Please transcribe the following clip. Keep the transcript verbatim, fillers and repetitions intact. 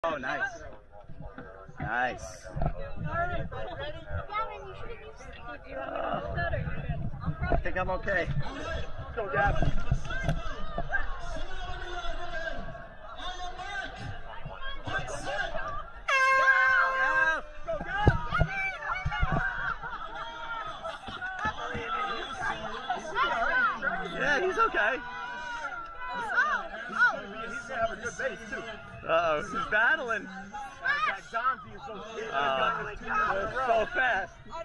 Oh, nice. Nice. Uh, I think I'm okay. Let's go, Gavin. Yeah, he's okay. Oh, oh. He's gonna have a good base too. Uh oh, he's battling. That Donzi is so, Uh, so so fast.